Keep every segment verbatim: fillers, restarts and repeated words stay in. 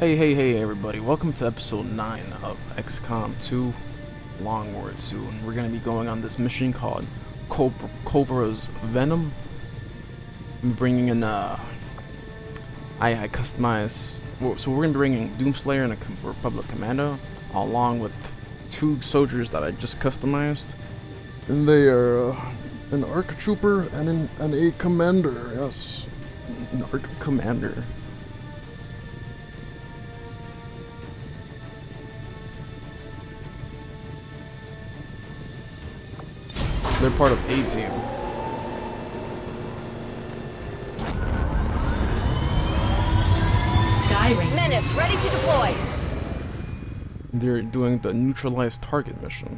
Hey, hey, hey, everybody. Welcome to episode nine of Xcom two Longward Soon. We're going to be going on this mission called Cobra, Cobra's Venom. I'm bringing in, uh, I, I customized, so we're going to be bringing Doomslayer and a Republic Commando, along with two soldiers that I just customized. And they are uh, an Arc Trooper and, an, and a Commander, yes. An Arc Commander. They're part of A-Team. Skyring. Menace, ready to deploy. They're doing the neutralized target mission.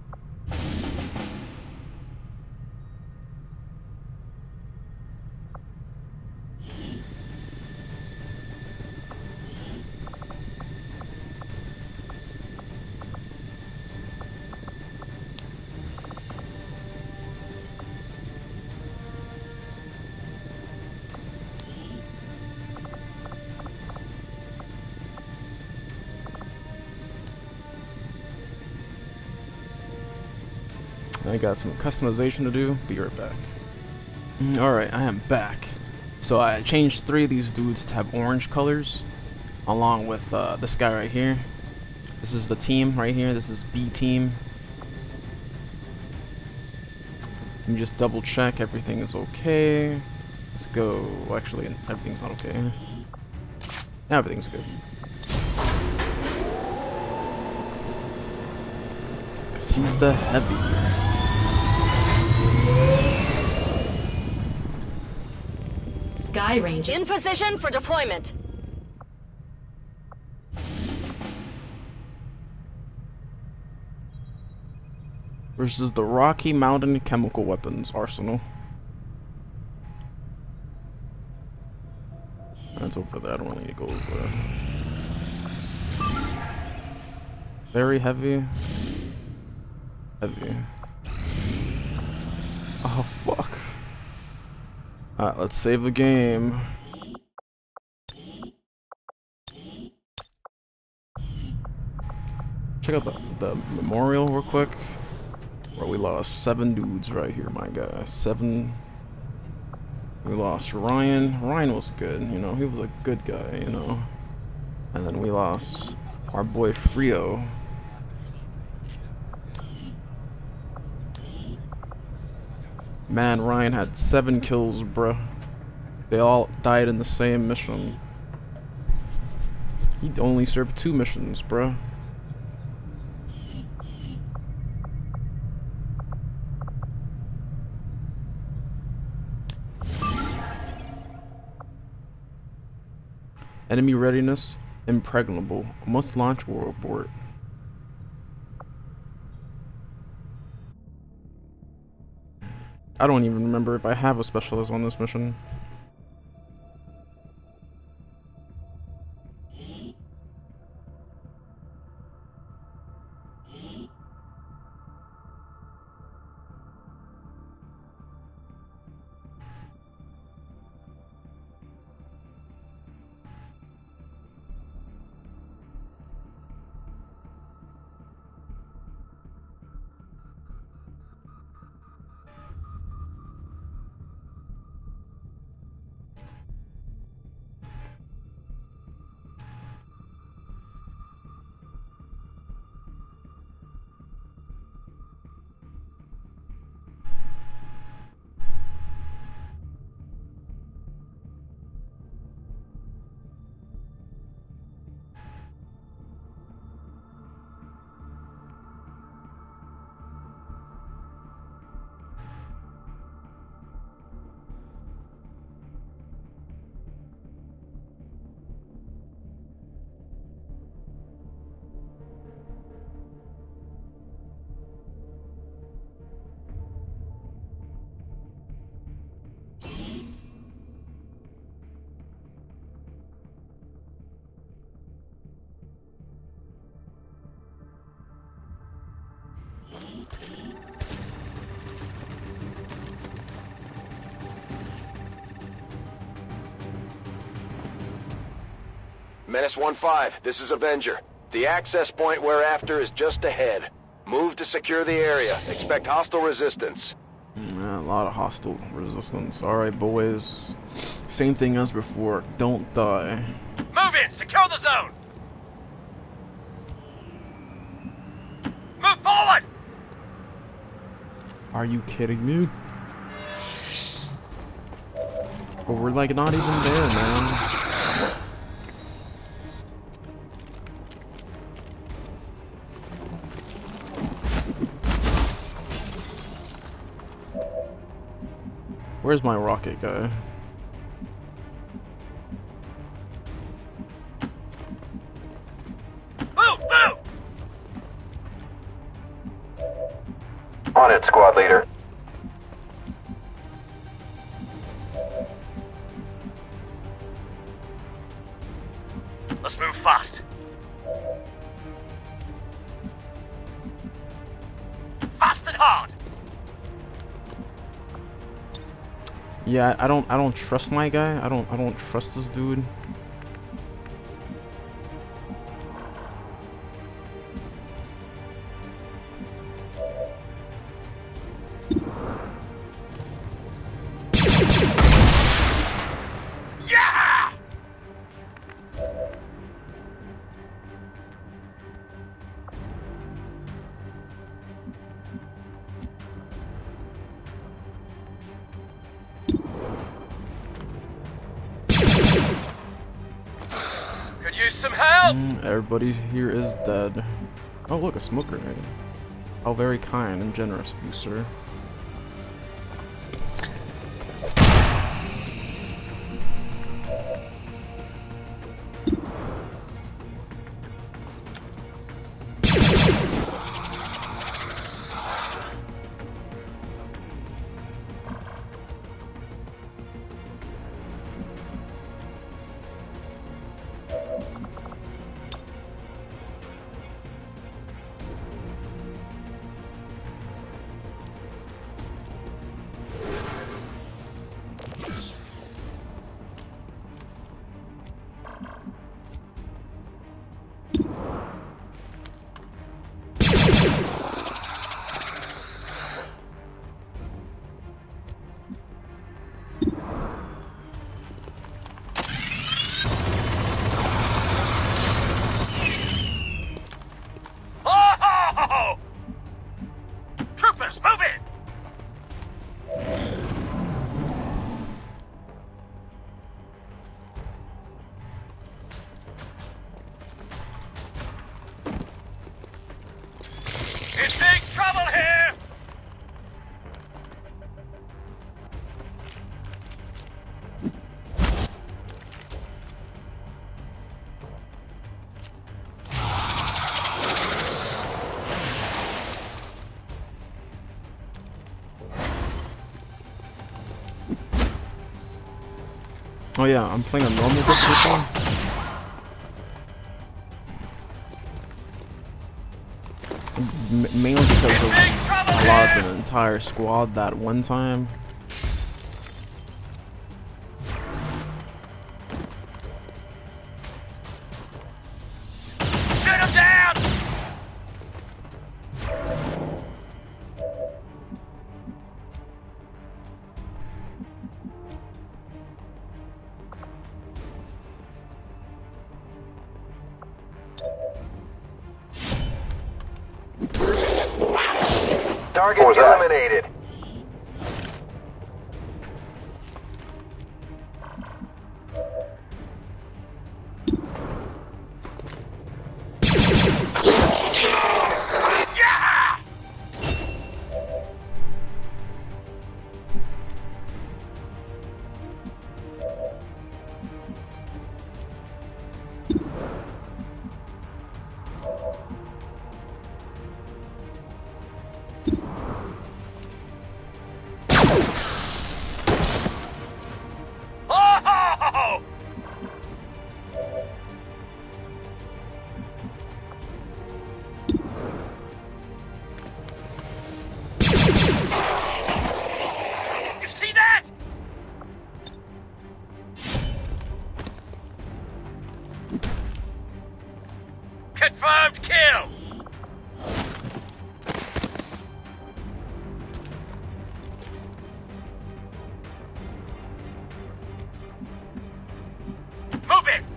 I got some customization to do. Be right back. Alright, I am back. So I changed three of these dudes to have orange colors, along with uh, this guy right here. This is the team right here. This is B team. Let me just double check everything is okay. Let's go. Actually, everything's not okay. Everything's good. Cause he's the heavy. Sky Ranger. In position for deployment. Versus the Rocky Mountain Chemical Weapons Arsenal. That's over there. I don't really need to go over there. Very heavy. Heavy. Oh, fuck. Alright, let's save the game. Check out the, the memorial real quick. Where we lost seven dudes right here, my guy. Seven. We lost Ryan. Ryan was good, you know. He was a good guy, you know. And then we lost our boy Frio. Man, Ryan had seven kills, bruh. They all died in the same mission. He only served two missions, bruh. Enemy readiness, impregnable. Must launch war abort. I don't even remember if I have a specialist on this mission. Menace one five, this is Avenger. The access point we're after is just ahead. Move to secure the area. Expect hostile resistance. Yeah, a lot of hostile resistance. Alright, boys. Same thing as before. Don't die. Move in! Secure the zone! Move forward! Are you kidding me? But we're like not even there, man. Where's my rocket guy? Move! Move! On it, squad leader. Let's move fast. Fast and hard! Yeah, I don't I don't trust my guy. I don't I don't trust this dude. Yeah! Could use some help! Mm, everybody here is dead. Oh look, a smoke grenade. How very kind and generous of you, sir. Oh! Troopers, move in! It's big trouble here! Oh yeah, I'm playing a normal difficulty. M mainly because of I lost an entire squad that one time. Shoot him down! Target eliminated. Yeah! Confirmed kill! Move it!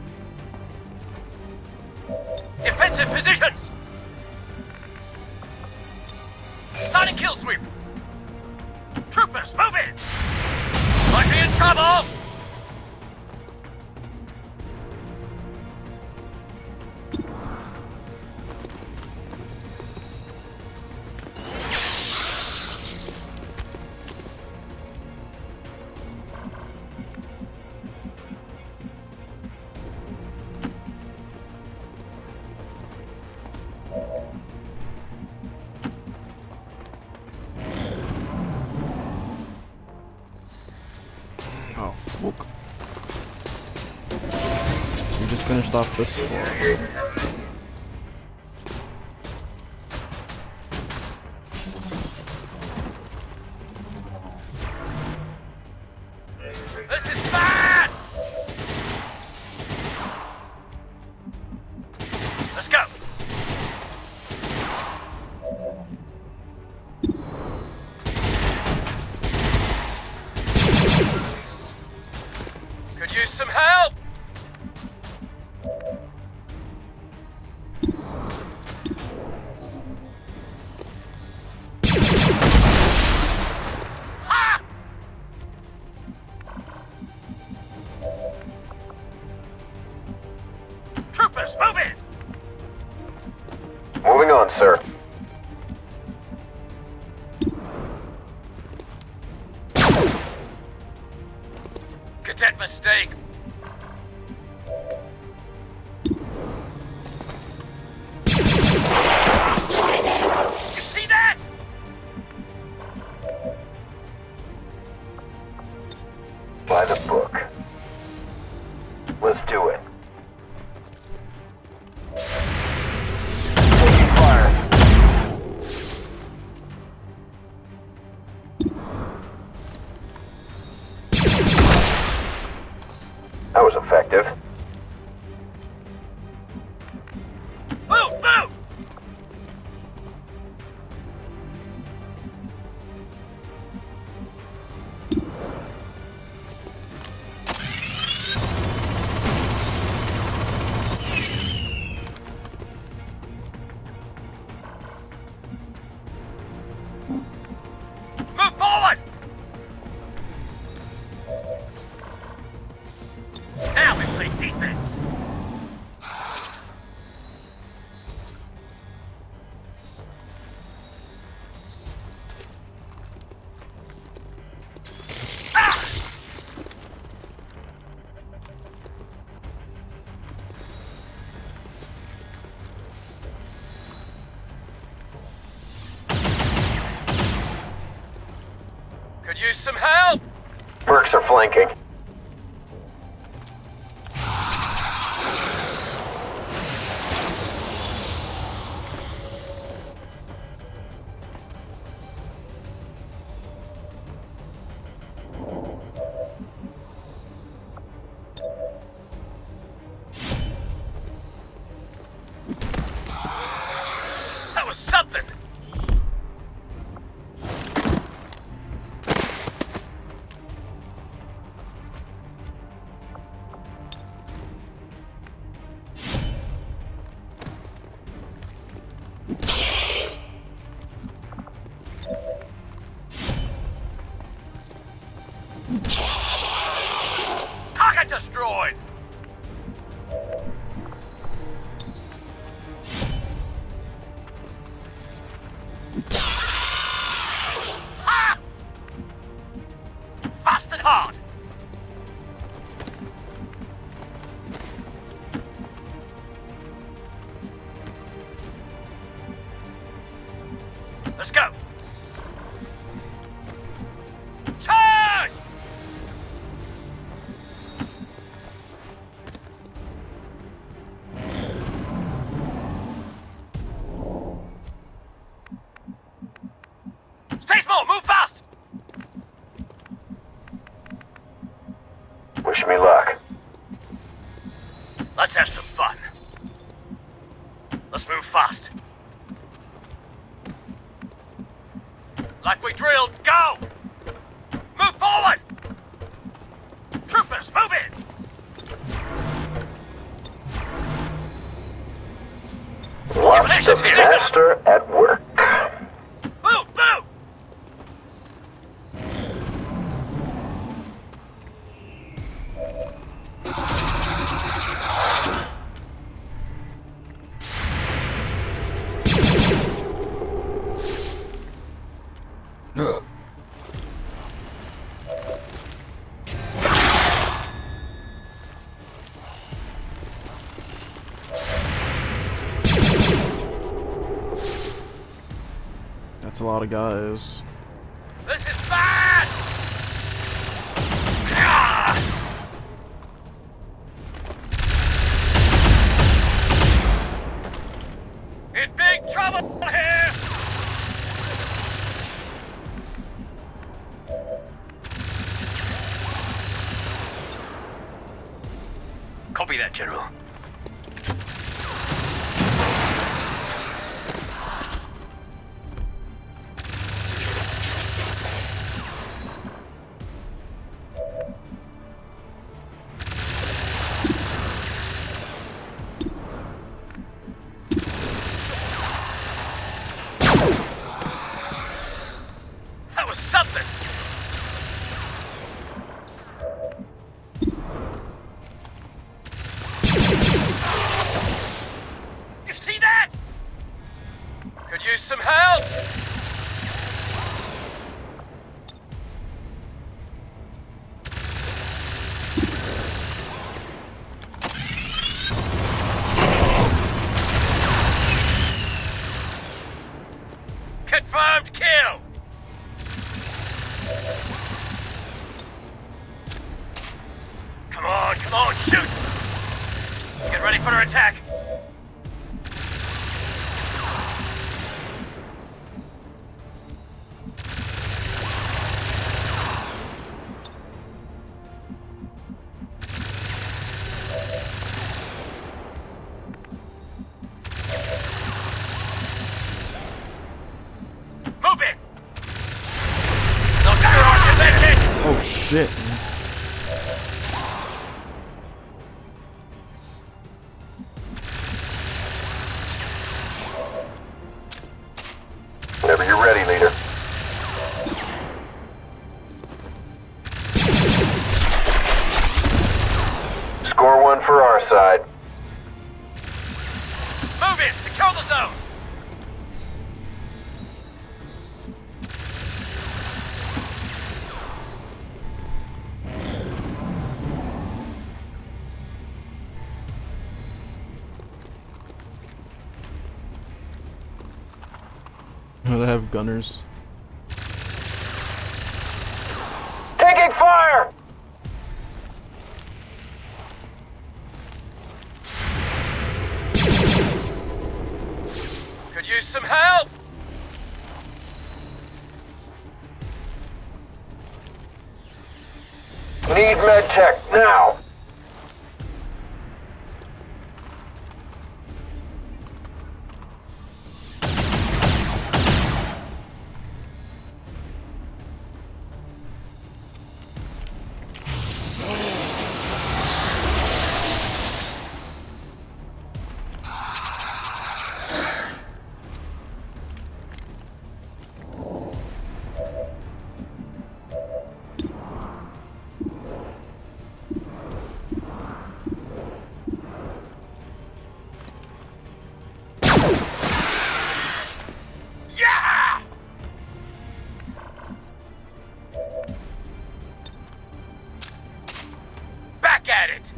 Defensive positions! Starting kill sweep! Troopers, move it! Might be in trouble! Oh, fuck. We just finished off this floor. This is bad! Let's go! Could use some help! Ha! Troopers, move it! Moving on, sir. Cadet mistake. You see that? By the book. Let's do it. Taking fire. That was effective. Move, move! Move forward! Now we play defense. Ah! Could use some help. Mercs are flanking. That was something. Target destroyed. Ah! Fast and hard. Let's go. Charge! Stay small, move fast! Wish me luck. Let's have some fun. Let's move fast. Like we drilled, go! Move forward! Troopers, move in! Watch the master at work. Move, move! That's a lot of guys. This is bad! Ah! In big trouble here! Copy that, General. That was something! You see that? Could use some help! Confirmed kill! Come on, come on, shoot! Get ready for an attack! Move it! Knock your architect! Oh shit. Whenever you're ready, leader. Score one for our side. Move it! Secure the zone! They have gunners. Taking fire! Could use some help! Need med tech now! Yeah! Back at it!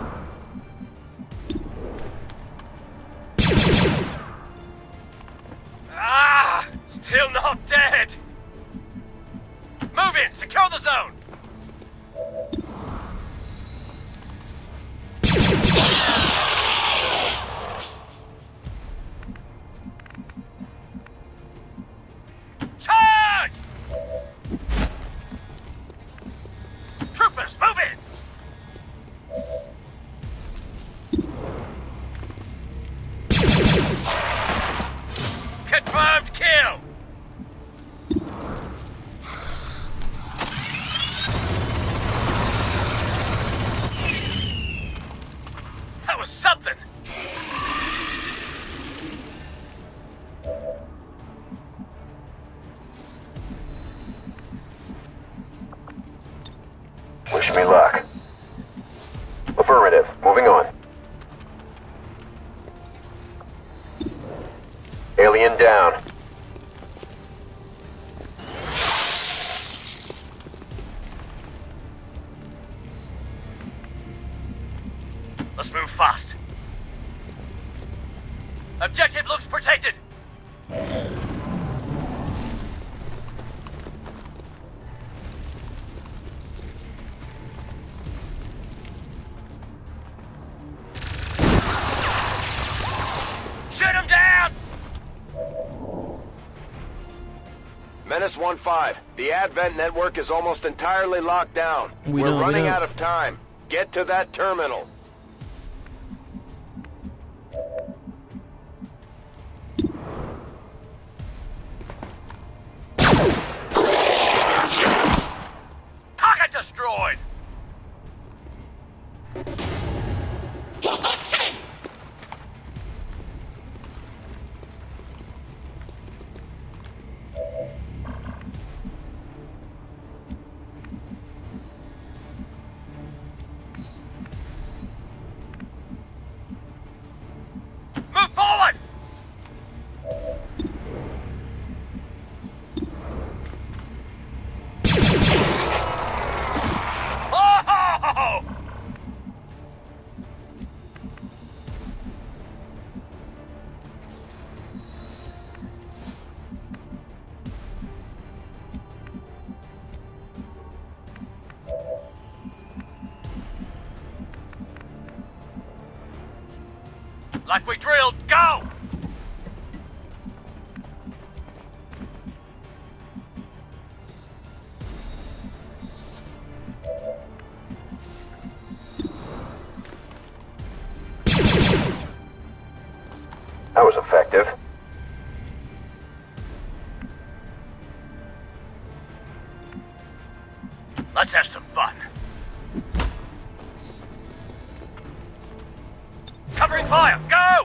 Ah! Still not dead! Move in! Secure the zone! Charge! Troopers, move in! Affirmative. Moving on. Alien down. Let's move fast. Objective looks protected. Shoot him down! Menace one five, the Advent network is almost entirely locked down. We We're know, we running know. out of time. Get to that terminal. Target destroyed! Move forward! Oh! Like we drilled, go! That was effective. Let's have some fun. Covering fire, go!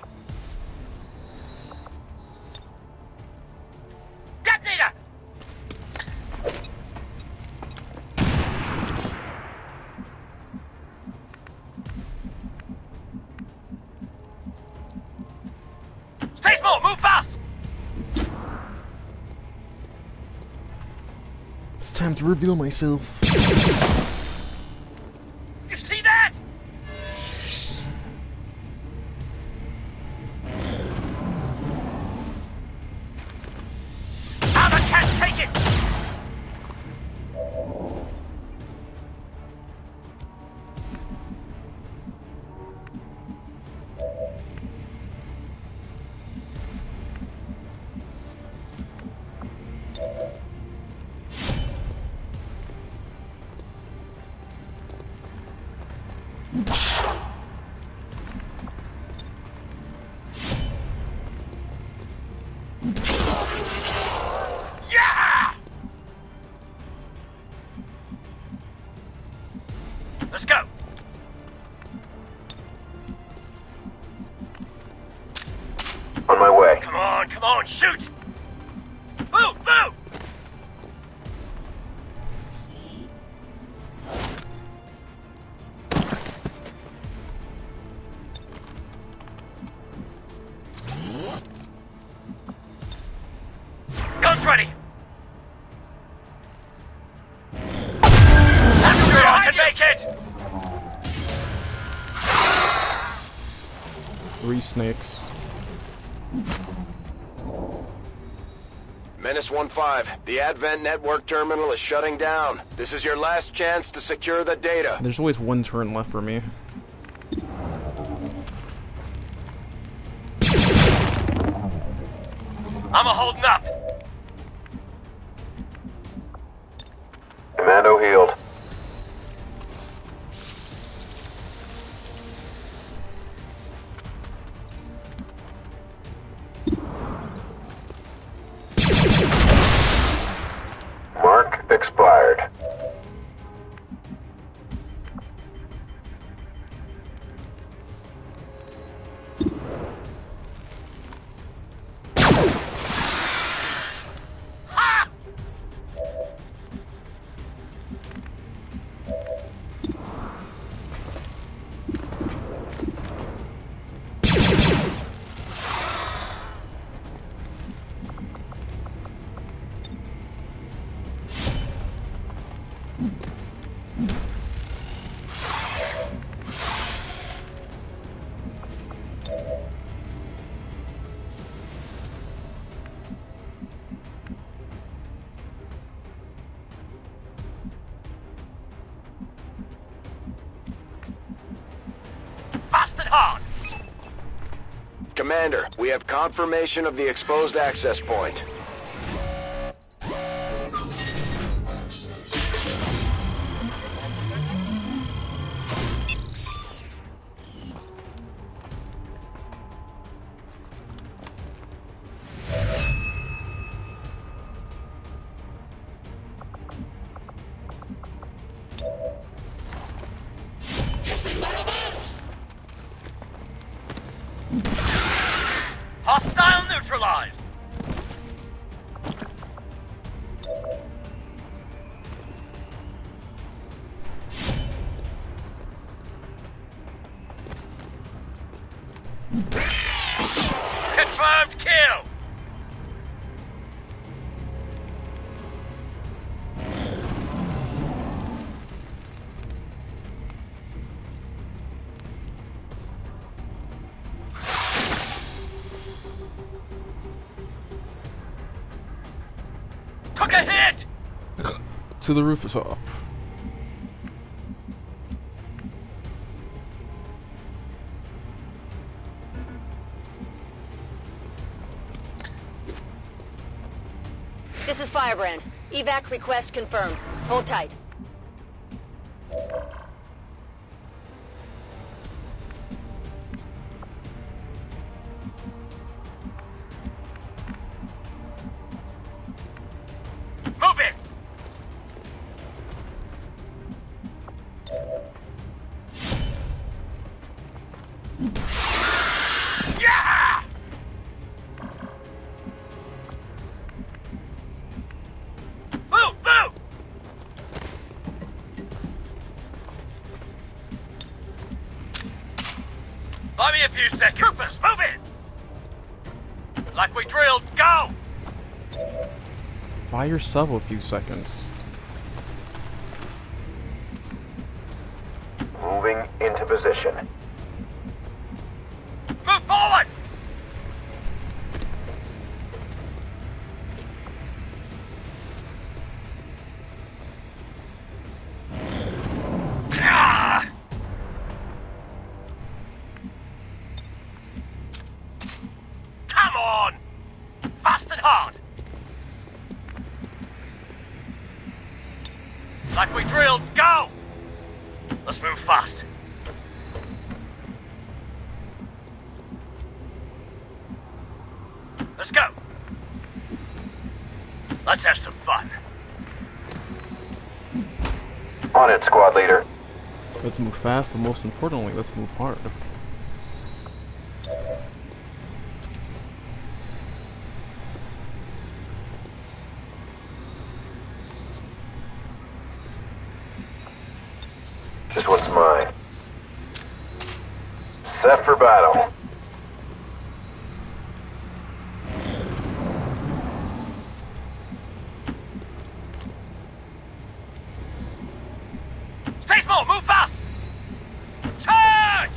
Detonator! Stay small, move fast! It's time to reveal myself. You see that? How the cats take it? Yeah! Let's go. On my way. Come on, come on, shoot! Move, move! Guns ready! I'm sure I can make it! Three snakes. Menace one five, the Advent network terminal is shutting down. This is your last chance to secure the data. There's always one turn left for me. I'm a holding up. Commando healed. Mark expired. hard! Commander, we have confirmation of the exposed access point. Hostile neutralized! Confirmed kill! Took a hit! To the roof is up. This is Firebrand. Evac request confirmed. Hold tight. Move it! Yeah! Move, move! Buy me a few sec. Troopers, move it! Like we drilled, go! Buy yourself a few seconds. Moving into position. Move forward! Ah! Come on! Fast and hard! Like we drilled, go! Let's move fast. Let's go. Let's have some fun. On it, squad leader. Let's move fast, but most importantly, let's move hard. This one's mine. Set for battle. Stay small, move fast! Charge!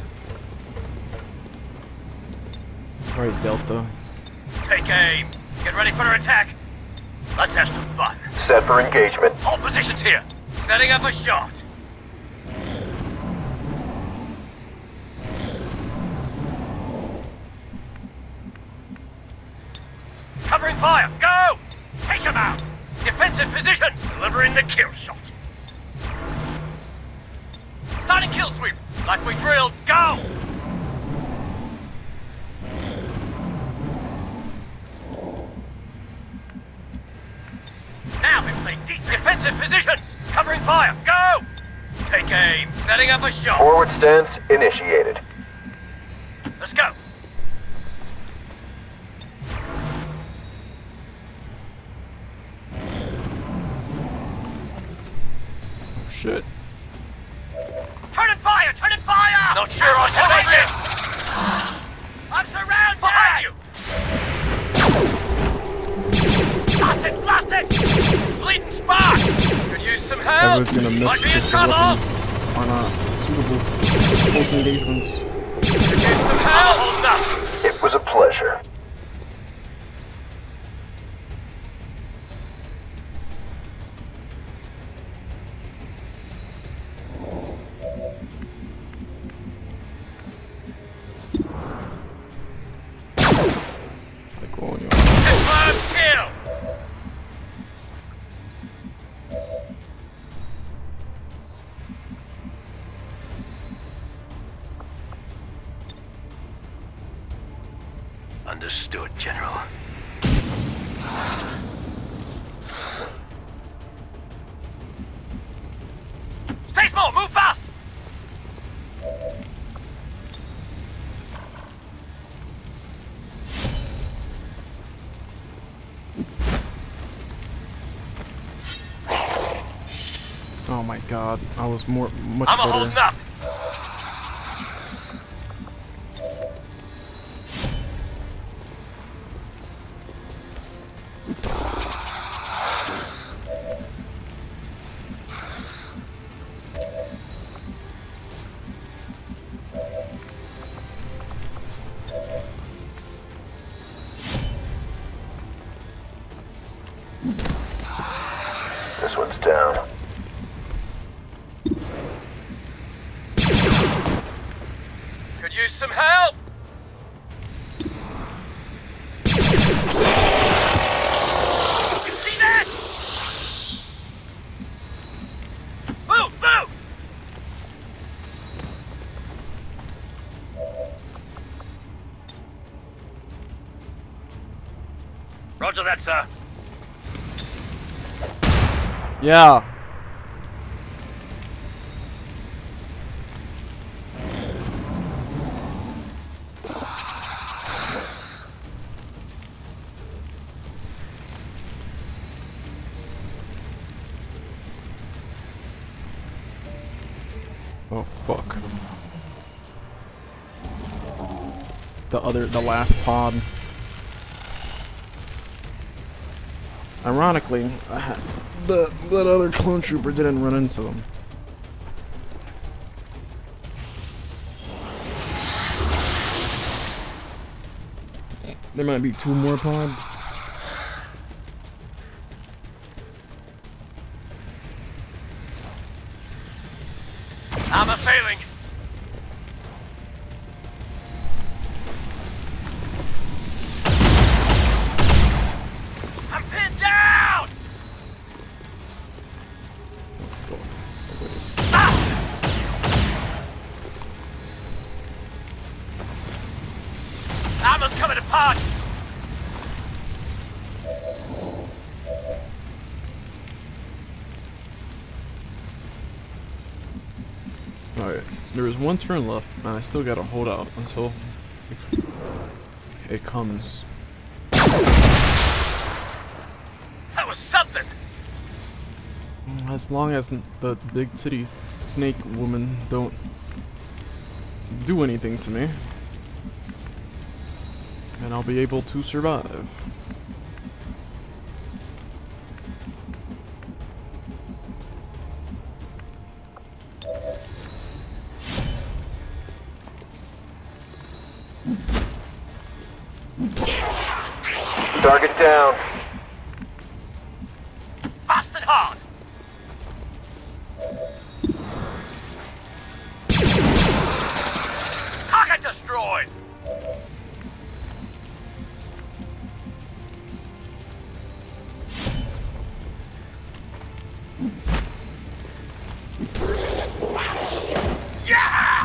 Alright, Delta. Take aim. Get ready for an attack. Let's have some fun. Set for engagement. All positions here. Setting up a shot. Covering fire, go! Take him out! Defensive positions, delivering the kill shot. Starting kill sweep, like we drilled, go! Now we play deep defensive positions, covering fire, go! Take aim, setting up a shot. Forward stance initiated. Let's go. Shit. Turn and fire! Turn and fire! Not sure I can make it! I'm surrounded! Behind you! Blast it! Blast it! Bleeding spark! Could use some help! Everyone's gonna miss Might be in because the trouble! weapons are not suitable for close engagements. Could use some help! Hold up! It was a pleasure. Understood, General. Stay small, move fast! Oh my god, I was more much I'm a better. holding up! This one's down. Could use some help! You see that? Move, move! Roger that, sir. Yeah. Oh fuck. The other, the last pod. Ironically, I had, the that other clone trooper didn't run into them. There might be two more pods. I'm a failing. I'm pinned down! Ah! Armor's coming apart! Alright, there is one turn left, and I still gotta hold out until it, it comes. That was something! As long as the big titty snake woman don't do anything to me, and I'll be able to survive. Target down. Fast and hard! Target destroyed! Yeah!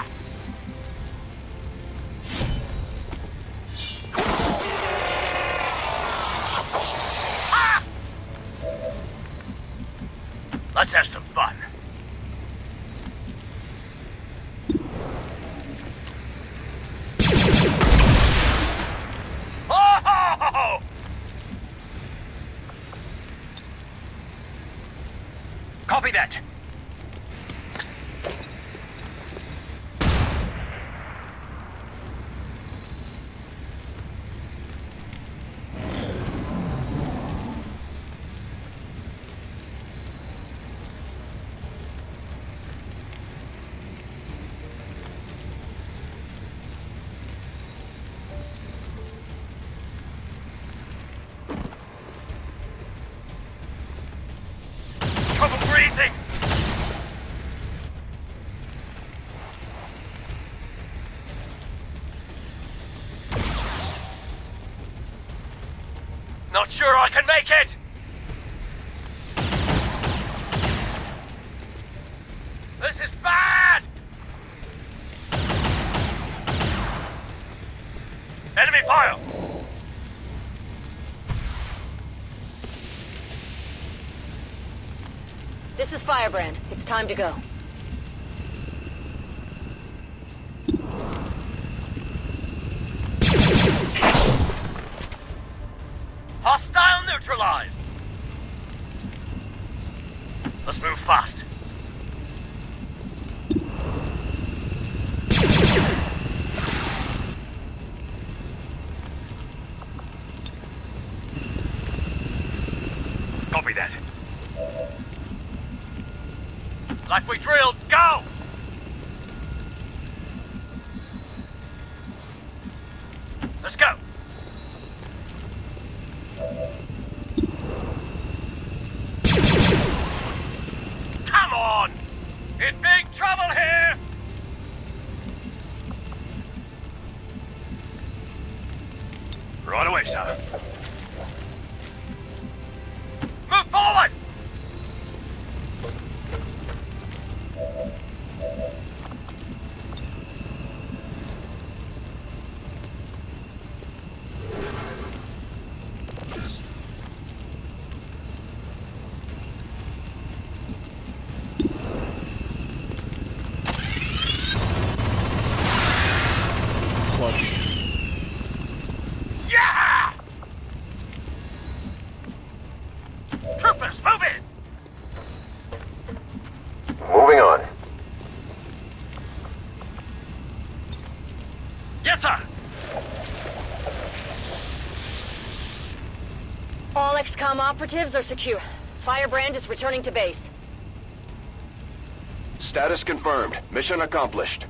Let's have some fun. Oh! Copy that. Trouble breathing! Not sure I can make it! This is bad! Enemy fire! This is Firebrand. It's time to go. Hostile neutralized! Let's move fast. Copy that. Like we drilled, go! Let's go! Come on! In big trouble here! Right away, sir. Move forward! Yeah! Troopers, move in! Moving on. Yes, sir! All Xcom operatives are secure. Firebrand is returning to base. Status confirmed. Mission accomplished.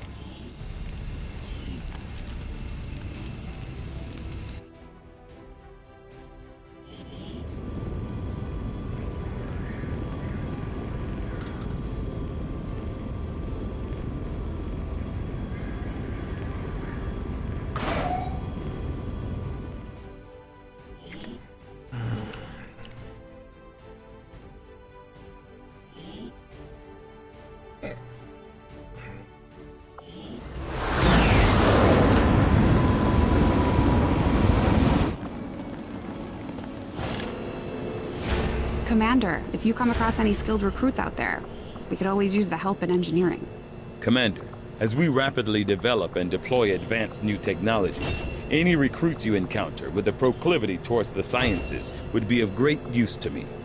Commander, if you come across any skilled recruits out there, we could always use the help in engineering. Commander, as we rapidly develop and deploy advanced new technologies, any recruits you encounter with a proclivity towards the sciences would be of great use to me.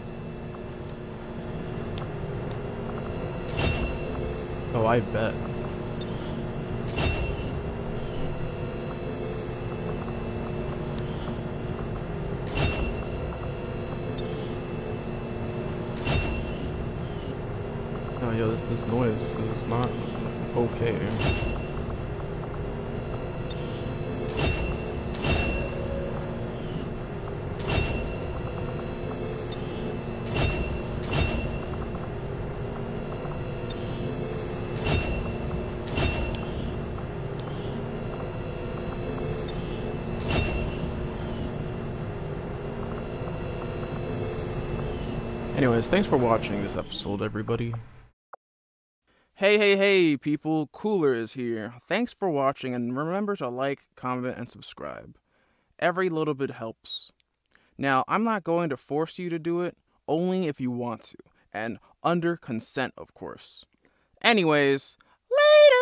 Oh, I bet. Oh, yo, this, this noise is not okay. Anyways, thanks for watching this episode, everybody. Hey, hey, hey, people, Cooler is here. Thanks for watching, and remember to like, comment, and subscribe. Every little bit helps. Now, I'm not going to force you to do it, only if you want to, and under consent, of course. Anyways, later!